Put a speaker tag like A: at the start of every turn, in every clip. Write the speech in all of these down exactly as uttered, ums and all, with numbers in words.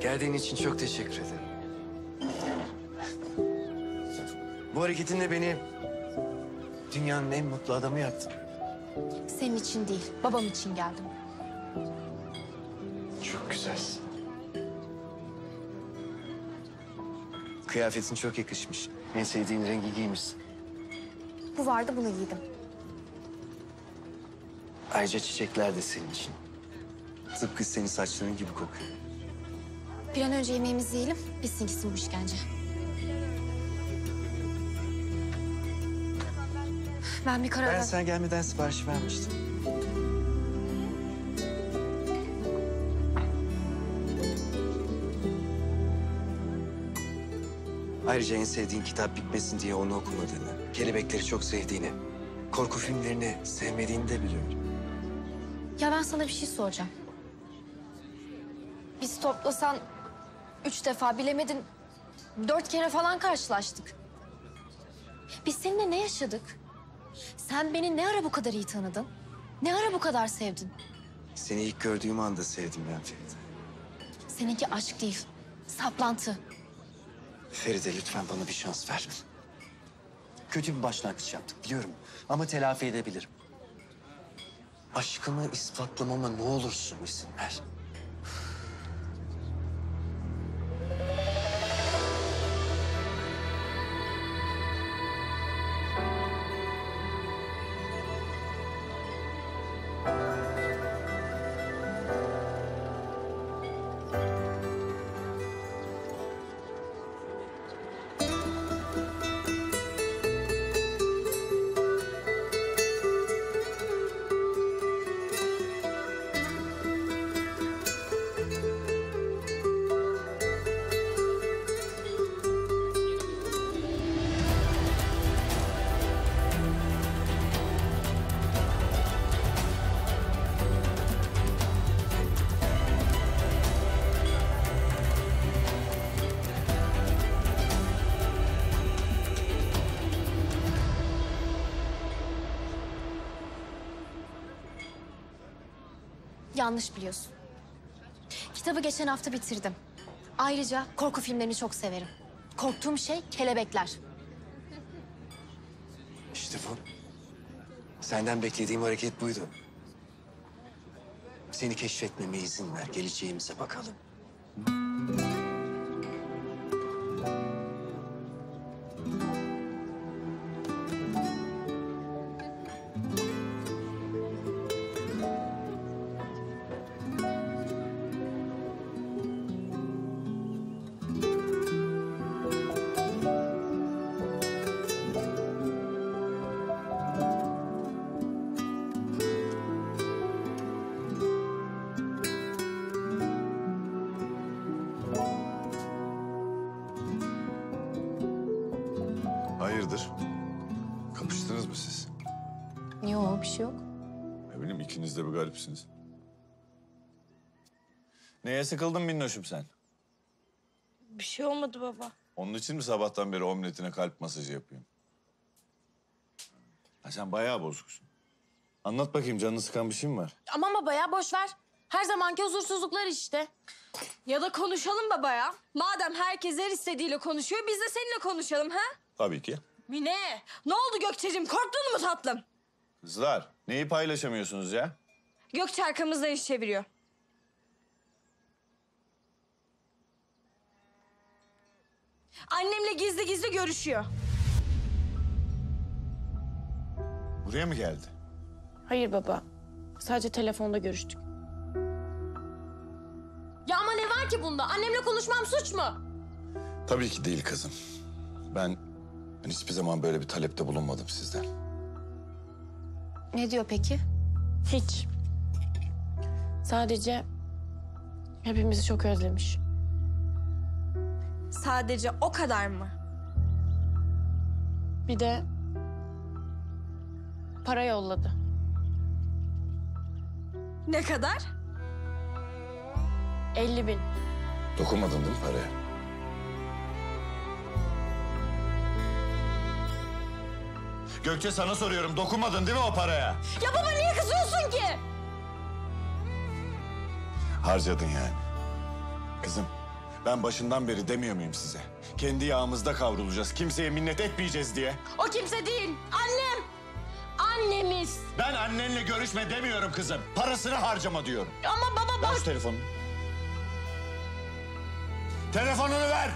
A: Geldiğin için çok teşekkür ederim. Bu hareketinle beni dünyanın en mutlu adamı yaptın.
B: Senin için değil, babam için geldim.
A: Çok güzelsin. Kıyafetin çok yakışmış. En sevdiğin rengi giymişsin.
B: Bu vardı, bunu giydim.
A: Ayrıca çiçekler de senin için. Tıpkı senin saçların gibi kokuyor.
B: Bir an önce yemeğimizi yiyelim, bitsin gitsin bu işkence. Ben bir karar
A: Ben
B: ver...
A: sen gelmeden sipariş vermiştim. Ayrıca en sevdiğin kitap bitmesin diye onu okumadığını, kelebekleri çok sevdiğini, korku filmlerini sevmediğini de biliyorum.
B: Ya ben sana bir şey soracağım. Biz toplasan üç defa, bilemedin dört kere falan karşılaştık. Biz seninle ne yaşadık? Sen beni ne ara bu kadar iyi tanıdın? Ne ara bu kadar sevdin?
A: Seni ilk gördüğüm anda sevdim ben Feride.
B: Seninki aşk değil, saplantı.
A: Feride lütfen bana bir şans ver. Kötü bir başlangıç yaptık biliyorum ama telafi edebilirim. Aşkımı ispatlamama ne olursun izin ver.
B: Yanlış biliyorsun. Kitabı geçen hafta bitirdim. Ayrıca korku filmlerini çok severim. Korktuğum şey kelebekler.
A: İşte bu. Senden beklediğim hareket buydu. Seni keşfetmeme izin ver. Geleceğimize bakalım.
C: Hayırdır? Kapıştınız mı siz?
B: Yok, bir şey yok.
C: Ne bileyim ikiniz de bir garipsiniz. Neye sıkıldın minnoşum sen?
D: Bir şey olmadı baba.
C: Onun için mi sabahtan beri omletine kalp masajı yapayım? Ha, sen bayağı bozuksun. Anlat bakayım, canını sıkan bir şey mi var?
D: Aman baba ya, boş ver. Her zamanki huzursuzluklar işte. Ya da konuşalım baba ya. Madem herkes her istediğiyle konuşuyor, biz de seninle konuşalım ha?
C: Tabii ki.
D: Mine, ne oldu Gökçe'cim? Korktun mu tatlım?
C: Kızlar, neyi paylaşamıyorsunuz ya?
D: Gökçe arkamızdan iş çeviriyor. Annemle gizli gizli görüşüyor.
C: Buraya mı geldi?
E: Hayır baba. Sadece telefonda görüştük.
D: Ya ama ne var ki bunda? Annemle konuşmam suç mu?
C: Tabii ki değil kızım. Ben, ben hiçbir zaman böyle bir talepte bulunmadım sizden.
B: Ne diyor peki?
E: Hiç. Sadece hepimizi çok özlemiş.
D: Sadece o kadar mı?
E: Bir de para yolladı.
D: Ne kadar?
E: elli bin.
C: Dokunmadın değil mi paraya? Gökçe sana soruyorum, dokunmadın değil mi o paraya?
D: Ya baba niye kızıyorsun ki?
C: Harcadın yani. Kızım, Ben başından beri demiyor muyum size? Kendi yağımızda kavrulacağız. Kimseye minnet etmeyeceğiz diye.
D: O kimse değil. Annem. Annemiz.
C: Ben annenle görüşme demiyorum kızım. Parasını harcama diyorum.
D: Ama baba
C: Ver
D: bak.
C: şu telefonunu. Telefonunu ver.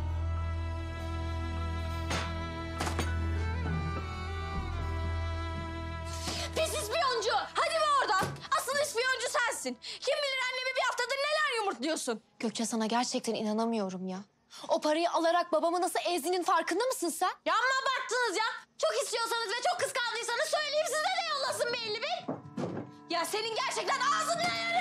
D: Pis ispiyoncu. Hadi be oradan. Asıl ispiyoncu sensin. Kim bilir annemi bir haftadır neler yumurtluyorsun.
B: Gökçe sana gerçekten inanamıyorum ya. O parayı alarak babamı nasıl ezdiğinin farkında mısın sen?
D: Ya amma abarttınız ya. Çok istiyorsanız ve çok kıskandıysanız söyleyeyim size de yollasın bir elli bin. Ya senin gerçekten ağzını ayarım.